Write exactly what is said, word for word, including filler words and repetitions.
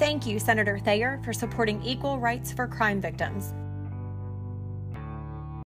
Thank you, Senator Thayer, for supporting equal rights for crime victims.